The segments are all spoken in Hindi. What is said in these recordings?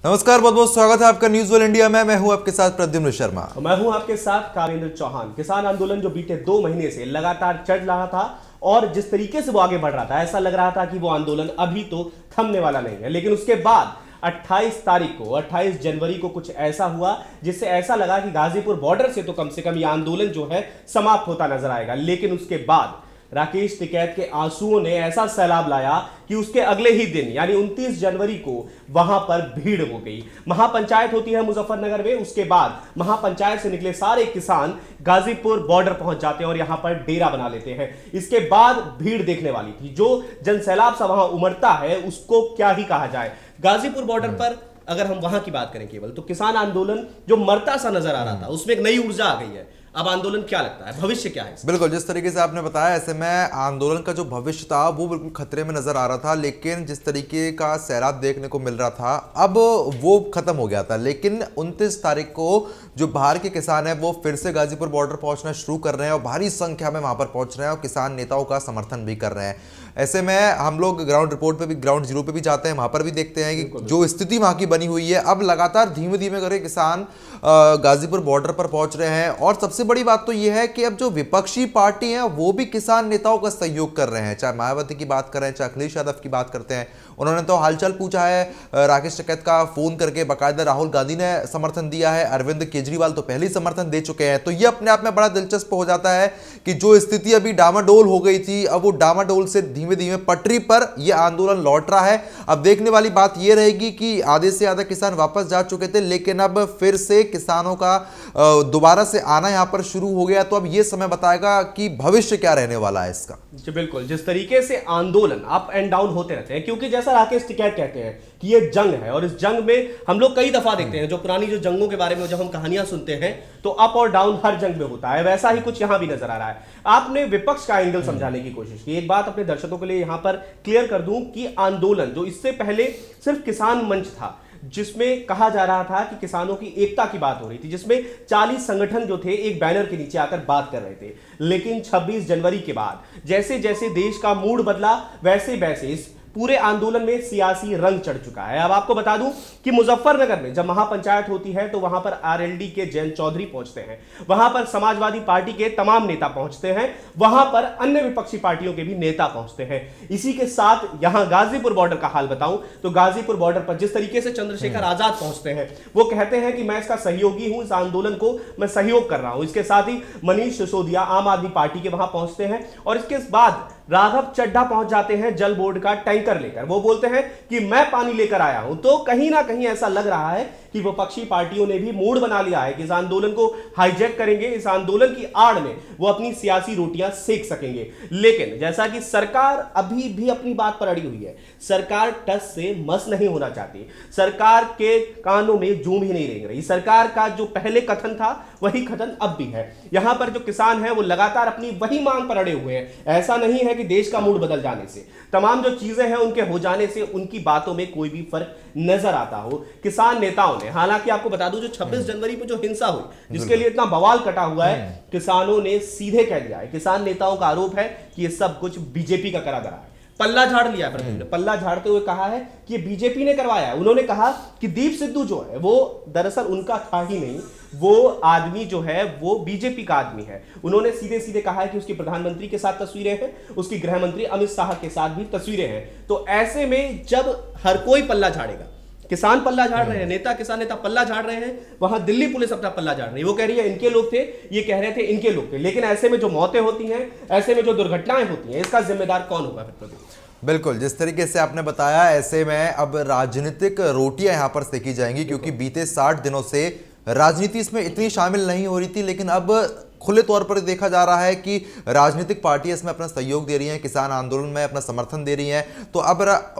नमस्कार, बहुत बहुत स्वागत है आपका न्यूज़ वर्ल्ड इंडिया में। मैं हूं आपके साथ प्रद्युम्न शर्मा। मैं हूं आपके साथ कावेंद्र चौहान। किसान आंदोलन जो बीते 2 महीने से लगातार चढ़ रहा था और जिस तरीके से वो आगे बढ़ रहा था, ऐसा लग रहा था कि वो आंदोलन अभी तो थमने वाला नहीं है। लेकिन उसके बाद 28 तारीख को 28 जनवरी को कुछ ऐसा हुआ जिससे ऐसा लगा कि गाजीपुर बॉर्डर से कम ये आंदोलन जो है समाप्त होता नजर आएगा। लेकिन उसके बाद राकेश टिकैत के आंसुओं ने ऐसा सैलाब लाया कि उसके अगले ही दिन यानी 29 जनवरी को वहां पर भीड़ हो गई। महापंचायत होती है मुजफ्फरनगर में, उसके बाद महापंचायत से निकले सारे किसान गाजीपुर बॉर्डर पहुंच जाते हैं और यहां पर डेरा बना लेते हैं। इसके बाद भीड़ देखने वाली थी। जो जनसैलाब सा वहां उमड़ता है उसको क्या ही कहा जाए। गाजीपुर बॉर्डर पर अगर हम वहां की बात करें केवल, तो किसान आंदोलन जो मरता सा नजर आ रहा था उसमें एक नई ऊर्जा आ गई है। अब आंदोलन क्या लगता है, भविष्य क्या है? बिल्कुल, जिस तरीके से आपने बताया, ऐसे में आंदोलन का जो भविष्य था वो बिल्कुल खतरे में नजर आ रहा था। लेकिन जिस तरीके का सैलाब देखने को मिल रहा था अब वो खत्म हो गया था। लेकिन 29 तारीख को जो बाहर के किसान हैं वो फिर से गाजीपुर बॉर्डर पहुंचना शुरू कर रहे हैं और भारी संख्या में वहां पर पहुंच रहे हैं और किसान नेताओं का समर्थन भी कर रहे हैं। ऐसे में हम लोग ग्राउंड रिपोर्ट पे भी, ग्राउंड जीरो पे भी जाते हैं, वहां पर भी देखते हैं कि जो स्थिति वहां की बनी हुई है। अब लगातार धीमे धीमे करके किसान गाजीपुर बॉर्डर पर पहुंच रहे हैं। और सबसे बड़ी बात तो यह है कि अब जो विपक्षी पार्टी है वो भी किसान नेताओं का सहयोग कर रहे हैं। चाहे मायावती की बात करें, चाहे अखिलेश यादव की बात करते हैं, उन्होंने तो हालचाल पूछा है राकेश टिकैत का फोन करके। बाकायदा राहुल गांधी ने समर्थन दिया है, अरविंद केजरीवाल तो पहले ही समर्थन दे चुके हैं। तो ये अपने आप में बड़ा दिलचस्प हो जाता है कि जो स्थिति अभी डामाडोल हो गई थी, अब वो डामाडोल से धीमे धीमे पटरी पर यह आंदोलन लौट रहा है। अब देखने वाली बात यह रहेगी कि आधे से ज्यादा किसान वापस जा चुके थे, लेकिन अब फिर से किसानों का दोबारा से आना यहां पर शुरू हो गया। तो अब यह समय बताएगा कि भविष्य क्या रहने वाला है इसका। जी बिल्कुल, जिस तरीके से आंदोलन अप एंड डाउन होते रहते हैं, क्योंकि जैसा राकेश टिकैत कहते हैं कि ये जंग है और इस जंग में हम लोग कई दफा देखते हैं, जो पुरानी जो जंगों के बारे में जब हम कहानियां सुनते हैं तो अप और डाउन हर जंग में होता है। वैसा ही कुछ यहां भी नजर आ रहा है। आपने विपक्ष का एंगल समझाने की कोशिश की। एक बात अपने दर्शकों के लिए यहां पर क्लियर कर दूं कि आंदोलन जो इससे पहले सिर्फ किसान मंच था, जिसमें कहा जा रहा था कि किसानों की एकता की बात हो रही थी, जिसमें 40 संगठन जो थे एक बैनर के नीचे आकर बात कर रहे थे। लेकिन 26 जनवरी के बाद जैसे जैसे देश का मूड बदला, वैसे वैसे इस पूरे आंदोलन में सियासी रंग चढ़ चुका है। अब आपको बता दूं कि मुजफ्फरनगर में जब महापंचायत होती है तो वहां पर आरएलडी के जयंत चौधरी पहुंचते हैं, वहां पर समाजवादी पार्टी के तमाम नेता पहुंचते हैं, वहां पर अन्य विपक्षी पार्टियों के भी नेता पहुंचते हैं। इसी के साथ यहां गाजीपुर बॉर्डर का हाल बताऊं तो गाजीपुर बॉर्डर पर जिस तरीके से चंद्रशेखर आजाद पहुंचते हैं, वो कहते हैं कि मैं इसका सहयोगी हूं, इस आंदोलन को मैं सहयोग कर रहा हूं। इसके साथ ही मनीष सिसोदिया आम आदमी पार्टी के वहां पहुंचते हैं और इसके बाद राघव चड्ढा पहुंच जाते हैं जल बोर्ड का टैंकर लेकर। वो बोलते हैं कि मैं पानी लेकर आया हूं। तो कहीं ना कहीं ऐसा लग रहा है कि विपक्षी पार्टियों ने भी मूड बना लिया है कि इस आंदोलन को हाईजैक करेंगे, इस आंदोलन की आड़ में वो अपनी सियासी रोटियां सेक सकेंगे। लेकिन जैसा कि सरकार अभी भी अपनी बात पर अड़ी हुई है, सरकार टस से मस नहीं होना चाहती, सरकार के कानों में जूं भी नहीं रेंग रही। सरकार का जो पहले कथन था वही कथन अब भी है। यहां पर जो किसान है वो लगातार अपनी वही मांग पर अड़े हुए हैं। ऐसा नहीं है कि देश का मूड बदल जाने से, तमाम जो चीजें हैं उनके हो जाने से उनकी बातों में कोई भी फर्क नजर आता हो। किसान नेताओं ने, हालांकि आपको बता दूं, जो 26 जनवरी पर जो हिंसा हुई, जिसके लिए इतना बवाल कटा हुआ है, किसानों ने सीधे कह दिया है, किसान नेताओं का आरोप है कि ये सब कुछ बीजेपी का करा धरा है। पल्ला झाड़ लिया है, पल्ला झाड़ते हुए कहा है कि ये बीजेपी ने करवाया है। उन्होंने कहा कि दीप सिद्धू जो है वो दरअसल उनका था ही नहीं, वो आदमी जो है वो बीजेपी का आदमी है। उन्होंने सीधे सीधे कहा है कि उसकी प्रधानमंत्री के साथ तस्वीरें हैं, उसकी गृह मंत्री अमित शाह के साथ भी तस्वीरें हैं। तो ऐसे में जब हर कोई पल्ला झाड़ेगा, किसान पल्ला झाड़ रहे हैं, नेता किसान नेता पल्ला झाड़ रहे हैं, वहां दिल्ली पुलिस अपना पल्ला झाड़ रही है। वो कह रही है इनके लोग थे, ये कह रहे थे इनके लोग थे। लेकिन ऐसे में जो मौतें होती हैं, ऐसे में जो दुर्घटनाएं होती हैं, इसका जिम्मेदार कौन होगा फिर? बिल्कुल, जिस तरीके से आपने बताया, ऐसे में अब राजनीतिक रोटियां यहां पर सेकी जाएंगी, क्योंकि बीते 60 दिनों से राजनीति इसमें इतनी शामिल नहीं हो रही थी। लेकिन अब खुले तौर पर देखा जा रहा है कि राजनीतिक पार्टियां इसमें अपना सहयोग दे रही हैं, किसान आंदोलन में अपना समर्थन दे रही हैं। तो अब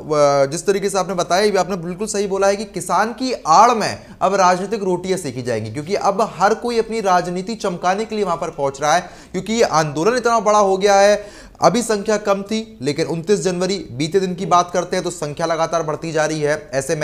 जिस तरीके से आपने बताया, आपने बिल्कुल सही बोला है कि किसान की आड़ में अब राजनीतिक रोटियां सेकी जाएंगी, क्योंकि अब हर कोई अपनी राजनीति चमकाने के लिए वहां पर पहुंच रहा है, क्योंकि ये आंदोलन इतना बड़ा हो गया है। अभी संख्या कम थी, लेकिन 29 जनवरी बीते दिन की बात करते हैं तो संख्या लगातार बढ़ती जा रही है। ऐसे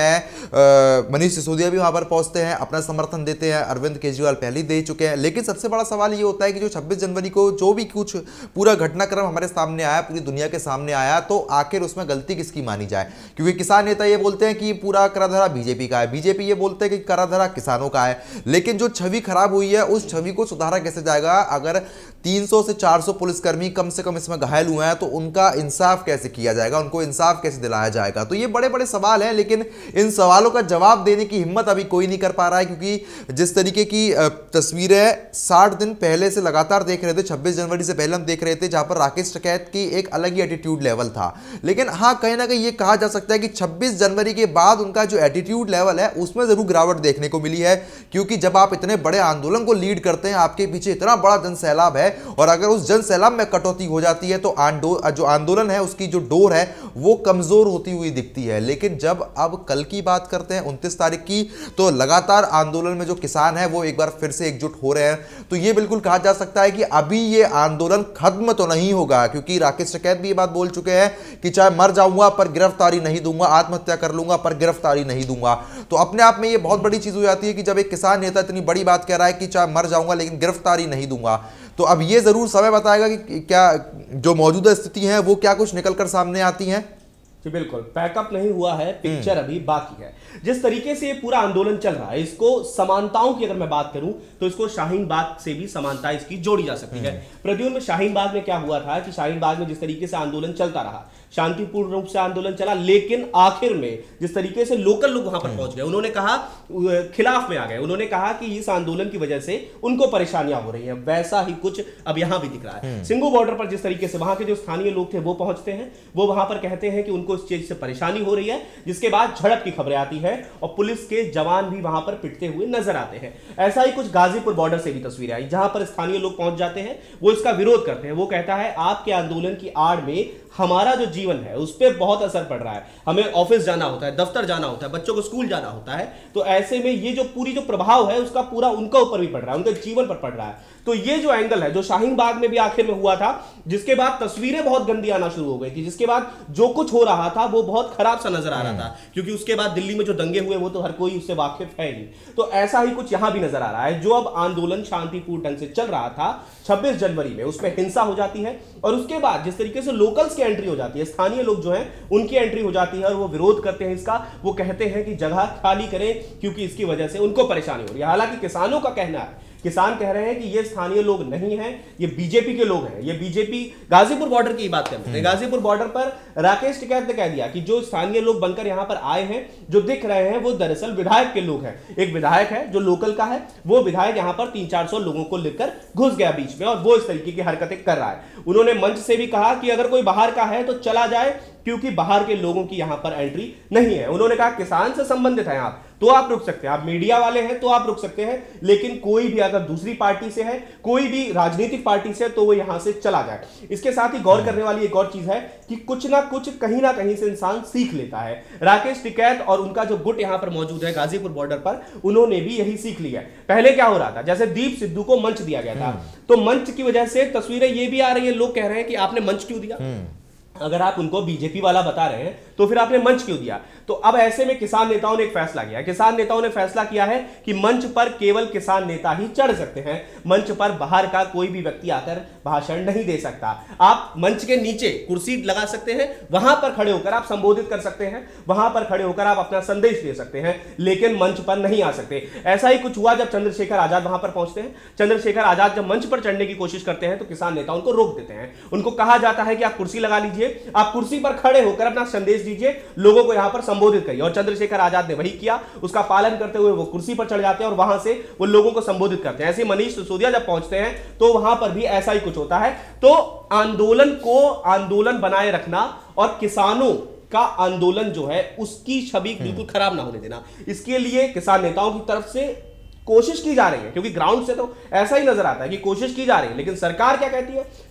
में मनीष सिसोदिया भी वहां पर पहुंचते हैं, अपना समर्थन देते हैं, अरविंद केजरीवाल पहले ही दे चुके हैं। लेकिन सबसे बड़ा सवाल ये होता है कि जो 26 जनवरी को जो भी कुछ पूरा घटनाक्रम हमारे सामने आया, पूरी दुनिया के सामने आया, तो आखिर उसमें गलती किसकी मानी जाए? क्योंकि किसान नेता ये बोलते हैं कि पूरा कराधारा बीजेपी का है, बीजेपी ये बोलते हैं कि कराधारा किसानों का है। लेकिन जो छवि खराब हुई है उस छवि को सुधारा कैसे जाएगा? अगर 300 से 400 पुलिसकर्मी कम से कम इसमें घायल हुए हैं तो उनका इंसाफ कैसे किया जाएगा, उनको इंसाफ कैसे दिलाया जाएगा? तो ये बड़े बड़े सवाल हैं, लेकिन इन सवालों का जवाब देने की हिम्मत अभी कोई नहीं कर पा रहा है। क्योंकि जिस तरीके की तस्वीरें 60 दिन पहले से लगातार देख रहे थे, 26 जनवरी से पहले हम देख रहे थे, जहां पर राकेश टिकैत की एक अलग ही एटीट्यूड लेवल था। लेकिन हाँ, कहीं ना कहीं ये कहा जा सकता है कि 26 जनवरी के बाद उनका जो एटीट्यूड लेवल है उसमें जरूर गिरावट देखने को मिली है। क्योंकि जब आप इतने बड़े आंदोलन को लीड करते हैं, आपके पीछे इतना बड़ा जन सैलाब है, और अगर उस जन सैलाब में कटौती हो जाती है तो जो आंदोलन है उसकी जो डोर है वो कमजोर होती हुई दिखती है। लेकिन जब अब कल की बात करते हैं 29 तारीख की, तो लगातार आंदोलन में जो किसान है वो एक बार फिर से एकजुट हो रहे हैं। तो ये बिल्कुल कहा जा सकता है कि अभी ये आंदोलन खत्म तो नहीं होगा, क्योंकि राकेश टिकैत भी ये बात बोल चुके हैं कि चाहे मर जाऊंगा पर गिरफ्तारी नहीं दूंगा, आत्महत्या कर लूंगा पर गिरफ्तारी नहीं दूंगा। तो अपने आप में ये बहुत बड़ी चीज हो जाती है कि जब एक किसान नेता इतनी बड़ी बात कह रहा है कि चाहे मर जाऊंगा लेकिन गिरफ्तारी नहीं दूंगा, तो अब ये जरूर समय बताएगा कि क्या जो मौजूदा स्थिति है वो क्या कुछ निकलकर सामने आती है। जी बिल्कुल, पैकअप नहीं हुआ है, पिक्चर अभी बाकी है। जिस तरीके से ये पूरा आंदोलन चल रहा है, इसको समानताओं की अगर मैं बात करूं तो इसको शाहीन बाग से भी समानता इसकी जोड़ी जा सकती है। प्रद्युम्न, शाहीन बाग में क्या हुआ था कि शाहीन बाग में जिस तरीके से आंदोलन चलता रहा, शांतिपूर्ण रूप से आंदोलन चला, लेकिन आखिर में जिस तरीके से लोकल लोग वहां पर पहुंच गए, उन्होंने कहा, खिलाफ में आ गए, उन्होंने कहा कि इस आंदोलन की वजह से उनको परेशानियां हो रही हैं। वैसा ही कुछ अब यहां भी दिख रहा है। सिंगू बॉर्डर पर जिस तरीके से वहां के जो स्थानीय लोग थे वो पहुंचते हैं, वो वहां पर कहते हैं कि उनको इस चीज से परेशानी हो रही है, जिसके बाद झड़प की खबरें आती है और पुलिस के जवान भी वहां पर पिटते हुए नजर आते हैं। ऐसा ही कुछ गाजीपुर बॉर्डर से भी तस्वीरें आई, जहां पर स्थानीय लोग पहुंच जाते हैं, वो इसका विरोध करते हैं। वो कहता है आपके आंदोलन की आड़ में हमारा जो जीवन है उस पर बहुत असर पड़ रहा है, हमें ऑफिस जाना होता है, दफ्तर जाना होता है, बच्चों को स्कूल जाना होता है। तो ऐसे में ये जो पूरी जो प्रभाव है उसका पूरा उनका ऊपर भी पड़ रहा है, उनके जीवन पर पड़ रहा है। तो ये जो एंगल है जो शाहीन बाग में भी आखिर में हुआ था, जिसके बाद तस्वीरें बहुत गंदी आना शुरू हो गई थी, जिसके बाद जो कुछ हो रहा था वो बहुत खराब सा नजर आ रहा था, क्योंकि उसके बाद दिल्ली में जो दंगे हुए वो तो हर कोई उससे वाकिफ है ही। तो ऐसा ही कुछ यहां भी नजर आ रहा है। जो अब आंदोलन शांतिपूर्ण ढंग से चल रहा था 26 जनवरी में, उसमें हिंसा हो जाती है, और उसके बाद जिस तरीके से लोकल्स की एंट्री हो जाती है, स्थानीय लोग जो हैं उनकी एंट्री हो जाती है, और वो विरोध करते हैं इसका। वो कहते हैं कि जगह खाली करें क्योंकि इसकी वजह से उनको परेशानी हो रही है। हालांकि किसानों का कहना है, किसान कह रहे हैं कि ये स्थानीय लोग नहीं हैं, ये बीजेपी के लोग हैं। ये बीजेपी गाजीपुर बॉर्डर की बात करते हैं। गाजीपुर बॉर्डर पर राकेश टिकैत ने कह दिया कि जो स्थानीय लोग बनकर यहां पर आए हैं, जो दिख रहे हैं, वो दरअसल विधायक के लोग हैं। एक विधायक है जो लोकल का है, वो विधायक यहां पर 300-400 लोगों को लेकर घुस गया बीच में, और वो इस तरीके की हरकतें कर रहा है। उन्होंने मंच से भी कहा कि अगर कोई बाहर का है तो चला जाए, क्योंकि बाहर के लोगों की यहां पर एंट्री नहीं है। उन्होंने कहा किसान से संबंधित है आप तो आप रुक सकते हैं, आप मीडिया वाले हैं तो आप रुक सकते हैं, लेकिन कोई भी अगर दूसरी पार्टी से है, कोई भी राजनीतिक पार्टी से, तो वो यहां से चला जाए। इसके साथ ही गौर करने वाली एक और चीज है कि कुछ ना कुछ कहीं ना कहीं से इंसान सीख लेता है। राकेश टिकैत और उनका जो गुट यहां पर मौजूद है गाजीपुर बॉर्डर पर, उन्होंने भी यही सीख लिया। पहले क्या हो रहा था, जैसे दीप सिद्धू को मंच दिया गया था, तो मंच की वजह से तस्वीरें ये भी आ रही है, लोग कह रहे हैं कि आपने मंच क्यों दिया? अगर आप उनको बीजेपी वाला बता रहे हैं तो फिर आपने मंच क्यों दिया? तो अब ऐसे में किसान नेताओं ने एक फैसला किया। किसान नेताओं ने फैसला किया है कि मंच पर केवल किसान नेता ही चढ़ सकते हैं, मंच पर बाहर का कोई भी व्यक्ति आकर भाषण नहीं दे सकता। आप मंच के नीचे कुर्सी लगा सकते हैं, वहां पर खड़े होकर आप संबोधित कर सकते हैं, वहां पर खड़े होकर आप अपना संदेश दे सकते हैं, लेकिन मंच पर नहीं आ सकते। ऐसा ही कुछ हुआ जब चंद्रशेखर आजाद वहां पर पहुंचते हैं। चंद्रशेखर आजाद जब मंच पर चढ़ने की कोशिश करते हैं तो किसान नेता उनको रोक देते हैं। उनको कहा जाता है कि आप कुर्सी लगा लीजिए, आप कुर्सी पर खड़े होकर अपना संदेश दीजिए, लोगों को यहां पर संबोधित करिए। और चंद्रशेखर आजाद ने वही किया, उसका पालन करते हुए वो कुर्सी पर चढ़ जाते हैं और वहां से वो लोगों को संबोधित करते हैं। ऐसे मनीष सिसोदिया जब पहुंचते हैं तो वहां पर भी ऐसा ही कुछ होता है। तो आंदोलन को आंदोलन बनाए रखना और किसानों का आंदोलन जो है उसकी छवि बिल्कुल खराब ना होने देना, इसके लिए किसान नेताओं की तरफ से कोशिश की जा रही है। क्योंकि ग्राउंड से तो ऐसा ही नजर आता है कि कोशिश की जा रही है, लेकिन सरकार क्या कहती है?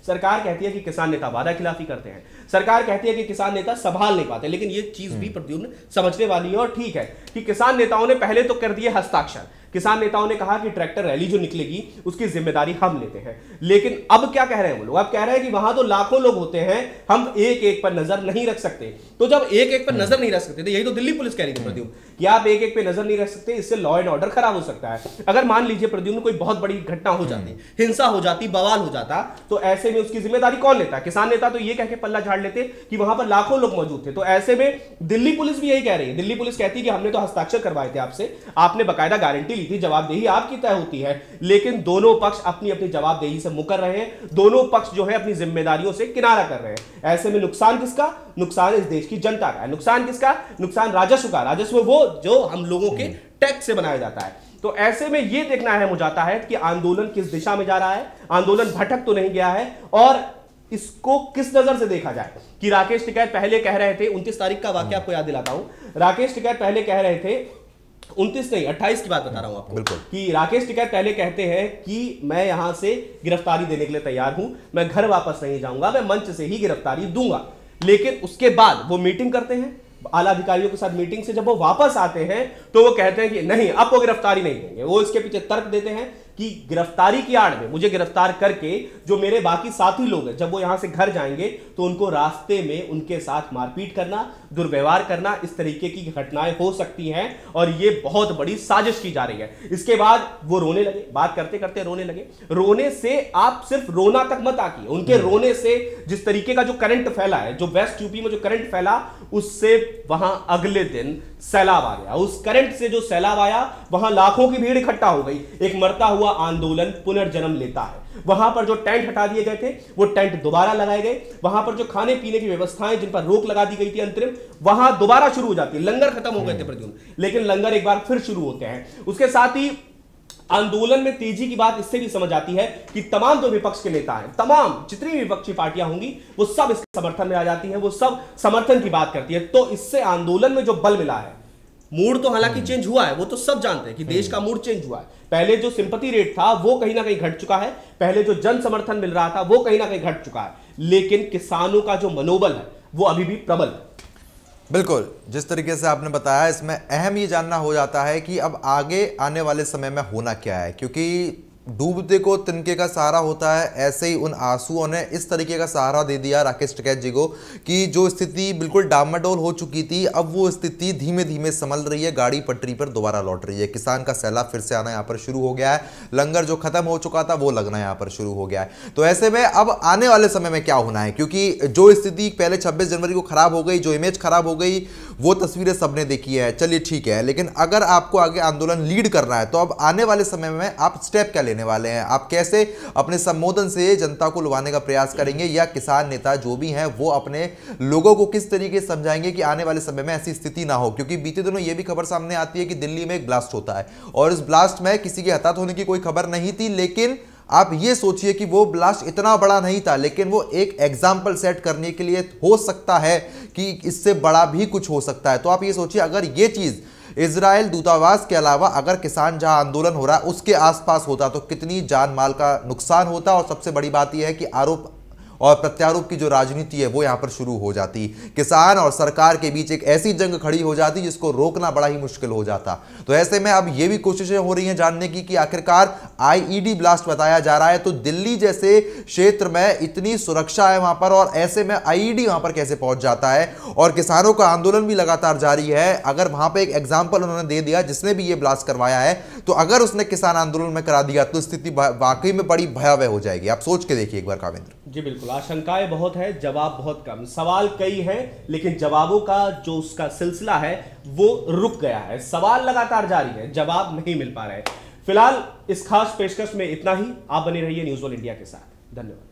सरकार कहती है कि किसान नेता वादा खिलाफी करते हैं, सरकार कहती है कि किसान नेता संभाल नहीं पाते। लेकिन ये चीज भी प्रद्युम्न समझने वाली है। और ठीक है कि किसान नेताओं ने पहले तो कर दिए हस्ताक्षर, किसान नेताओं ने कहा कि ट्रैक्टर रैली जो निकलेगी उसकी जिम्मेदारी हम लेते हैं। लेकिन अब क्या कह रहे हैं वो लोग? अब कह रहे हैं कि वहां तो लाखों लोग होते हैं, हम एक एक पर नजर नहीं रख सकते। तो जब एक एक पर नजर नहीं रख सकते, तो यही तो दिल्ली पुलिस कह रही थी प्रद्युम्न, कि आप एक एक पे नजर नहीं रख सकते, इससे लॉ एंड ऑर्डर खराब हो सकता है। अगर मान लीजिए प्रद्युम्न कोई बहुत बड़ी घटना हो जाती, हिंसा हो जाती, बवाल हो जाता, तो ऐसे में उसकी जिम्मेदारी कौन लेता? किसान नेता तो ये कह के पल्ला झाड़ लेते कि वहां पर लाखों लोग मौजूद थे। तो ऐसे में दिल्ली पुलिस भी यही कह रही है। दिल्ली पुलिस कहती है कि हमने तो हस्ताक्षर करवाए थे आपसे, आपने बकायदा गारंटी ली थी, जवाबदेही आपकी तय होती है। लेकिन दोनों पक्ष अपनी अपनी जवाबदेही से मुकर रहे हैं, दोनों पक्ष जो है अपनी जिम्मेदारियों से किनारा कर रहे हैं। ऐसे में नुकसान किसका? नुकसान इस देश की जनता का है। नुकसान किसका? नुकसान राजस्व का। राजस्व वो जो हम लोगों के टैक्स से बनाया जाता है। तो ऐसे में यह देखना अहम हो जाता है कि आंदोलन किस दिशा में जा रहा है, आंदोलन भटक तो नहीं गया है, और इसको किस नजर से देखा जाए। कि राकेश टिकैत पहले कह रहे थे, 29 तारीख का वाकया आपको याद दिलाता हूं, राकेश टिकैत पहले कह रहे थे, 29 नहीं 28 की बात बता रहा हूं आपको, कि राकेश टिकैत पहले कहते हैं कि मैं यहां से गिरफ्तारी देने के लिए तैयार हूं, मैं घर वापस नहीं जाऊंगा, मैं मंच से ही गिरफ्तारी दूंगा। लेकिन उसके बाद वो मीटिंग करते हैं आला अधिकारियों के साथ, मीटिंग से जब वो वापस आते हैं तो वो कहते हैं कि नहीं, अब वो गिरफ्तारी नहीं देंगे। वो इसके पीछे तर्क देते हैं कि गिरफ्तारी की आड़ में मुझे गिरफ्तार करके जो मेरे बाकी साथी लोग हैं, जब वो यहां से घर जाएंगे तो उनको रास्ते में उनके साथ मारपीट करना, दुर्व्यवहार करना, इस तरीके की घटनाएं हो सकती हैं और ये बहुत बड़ी साजिश की जा रही है। इसके बाद वो रोने लगे, बात करते करते रोने लगे। रोने से आप सिर्फ रोना तक मत आकिए, उनके रोने से जिस तरीके का जो करंट फैला है, जो वेस्ट यूपी में जो करंट फैला, उससे वहां अगले दिन सैलाब आ गया। उस करंट से जो सैलाब आया, वहां लाखों की भीड़ इकट्ठा हो गई। एक मरता हुआ आंदोलन पुनर्जन्म लेता है। वहां पर जो टेंट हटा दिए गए थे, वो टेंट दोबारा लगाए गए। वहां पर जो खाने पीने की व्यवस्थाएं जिन पर रोक लगा दी गई थी अंतरिम, वहां दोबारा शुरू हो जाती है। लंगर खत्म हो गए थे प्रद्युम्न, लेकिन लंगर एक बार फिर शुरू होते हैं। उसके साथ ही आंदोलन में तेजी की बात इससे भी समझ आती है कि तमाम जो विपक्ष के नेता हैं, तमाम जितनी भी विपक्षी पार्टियां होंगी, वो सब इसके समर्थन में आ जाती हैं, वो सब समर्थन की बात करती है। तो इससे आंदोलन में जो बल मिला है, मूड तो हालांकि चेंज हुआ है, वो तो सब जानते हैं कि देश का मूड चेंज हुआ है। पहले जो सिंपैथी रेट था वो कहीं ना कहीं घट चुका है, पहले जो जन समर्थन मिल रहा था वो कहीं ना कहीं घट चुका है, लेकिन किसानों का जो मनोबल है वो अभी भी प्रबल है। बिल्कुल, जिस तरीके से आपने बताया, इसमें अहम ये जानना हो जाता है कि अब आगे आने वाले समय में होना क्या है, क्योंकि डूबते को तिनके का सहारा होता है। ऐसे ही उन आंसुओं ने इस तरीके का सहारा दे दिया राकेश टिकैत जी को कि जो स्थिति बिल्कुल डामाडोल हो चुकी थी, अब वो स्थिति धीमे धीमे संभल रही है, गाड़ी पटरी पर दोबारा लौट रही है। किसान का सैलाब फिर से आना यहाँ पर शुरू हो गया है, लंगर जो खत्म हो चुका था वो लगना यहाँ पर शुरू हो गया है। तो ऐसे में अब आने वाले समय में क्या होना है, क्योंकि जो स्थिति पहले 26 जनवरी को खराब हो गई, जो इमेज खराब हो गई, वो तस्वीरें सबने देखी है, चलिए ठीक है, लेकिन अगर आपको आगे आंदोलन लीड करना है तो अब आने वाले समय में आप स्टेप क्या लेने वाले हैं? आप कैसे अपने संबोधन से जनता को लुभाने का प्रयास करेंगे, या किसान नेता जो भी हैं वो अपने लोगों को किस तरीके से समझाएंगे कि आने वाले समय में ऐसी स्थिति ना हो? क्योंकि बीते दिनों ये भी खबर सामने आती है कि दिल्ली में एक ब्लास्ट होता है और इस ब्लास्ट में किसी के हताहत होने की कोई खबर नहीं थी, लेकिन आप ये सोचिए कि वो ब्लास्ट इतना बड़ा नहीं था, लेकिन वो एक एग्जाम्पल सेट करने के लिए हो सकता है कि इससे बड़ा भी कुछ हो सकता है। तो आप ये सोचिए, अगर ये चीज़ इजराइल दूतावास के अलावा अगर किसान जहां आंदोलन हो रहा है उसके आसपास होता तो कितनी जान माल का नुकसान होता। और सबसे बड़ी बात यह है कि आरोप और प्रत्यारोप की जो राजनीति है वो यहाँ पर शुरू हो जाती, किसान और सरकार के बीच एक ऐसी जंग खड़ी हो जाती जिसको रोकना बड़ा ही मुश्किल हो जाता। तो ऐसे में अब ये भी कोशिशें हो रही हैं जानने की कि आखिरकार आईईडी ब्लास्ट बताया जा रहा है, तो दिल्ली जैसे क्षेत्र में इतनी सुरक्षा है वहां पर, और ऐसे में आईईडी वहां पर कैसे पहुंच जाता है? और किसानों का आंदोलन भी लगातार जारी है। अगर वहां पर एक एग्जाम्पल उन्होंने दे दिया, जिसने भी ये ब्लास्ट करवाया है, तो अगर उसने किसान आंदोलन में करा दिया तो स्थिति वाकई में बड़ी भयावह हो जाएगी। आप सोच के देखिए एक बार कावेंद्र जी। बिल्कुल, आशंकाएं बहुत है, जवाब बहुत कम, सवाल कई हैं, लेकिन जवाबों का जो उसका सिलसिला है वो रुक गया है। सवाल लगातार जारी है, जवाब नहीं मिल पा रहे। फिलहाल इस खास पेशकश में इतना ही। आप बने रहिए न्यूज़ वर्ल्ड इंडिया के साथ। धन्यवाद।